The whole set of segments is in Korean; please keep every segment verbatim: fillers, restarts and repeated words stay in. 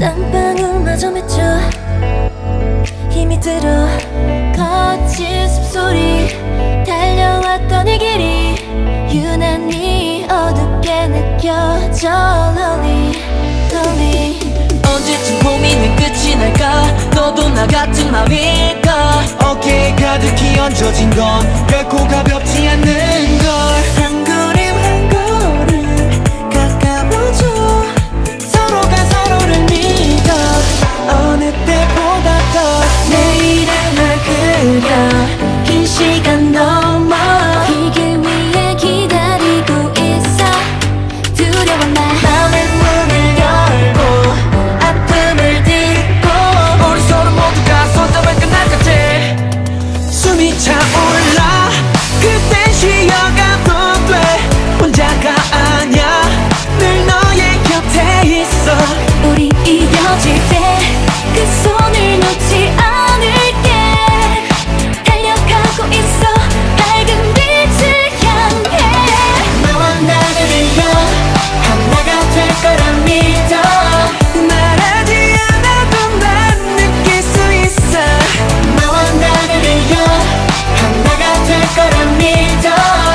땀방울마저 맺혀 힘이 들어 거친 숨소리 달려왔던 이 길이 유난히 어둡게 느껴져 lonely lonely 언제쯤 고민의 끝이 날까 너도 나 같은 맘일까 어깨에 가득히 얹어진 건 결코 가볍지 않는 걸 한 걸음 한 걸음 가까워져 서로가 서로를 믿어 어느 때보다 더 내일의 날 그려 긴 시간 넘어 이 길 위에 기다리고 있어 두려워 나 맘의 문을 열고 아픔을 딛고 우리 서로 모두가 손잡아 끝날까지 숨이 차올라 그땐 쉬어가도 돼 혼자가 아냐 늘 너의 곁에 있어 우리 이어질 때 그 손을 놓지 않을게 달려가고 있어 밝은 빛을 향해 너와 나를 이어 하나가 될 거라 믿어 말하지 않아도 난 느낄 수 있어 너와 나를 이어 하나가 될 거라 믿어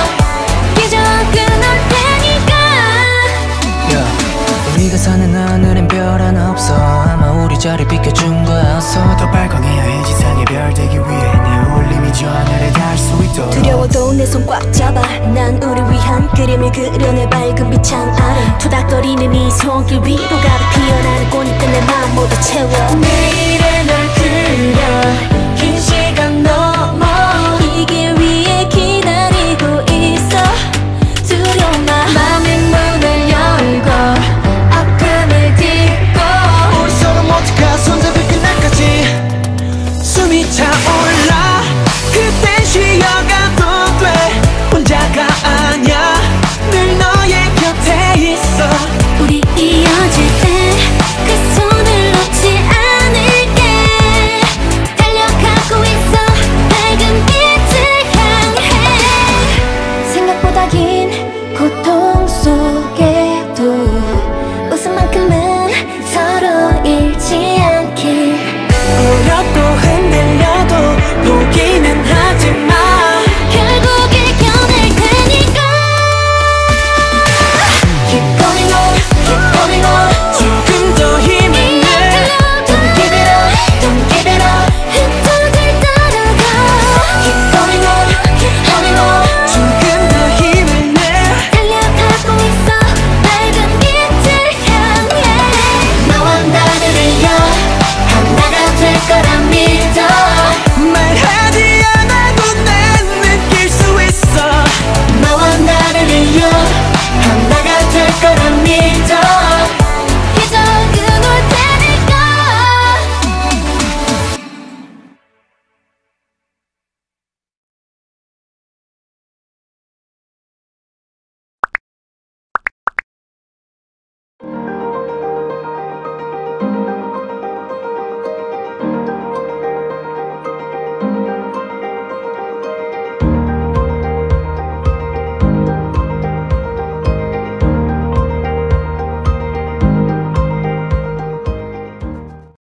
기적은 올 테니까 yeah. 우리가 사는 하늘엔 별 하나 없어 아마 우리 자리 비켜준 거였어 더 발광해야 해 지상의 별 되기 위해 내 울림이 저 하늘에 닿을 수 있도록 두려워도 내 손 꽉 잡아 난 우리 위한 그림을 그려내 밝은 빛창 아래 투닥거리는 이 손길 위로 가득 피어나는 꽃잎들 내 맘 모두 채워 내일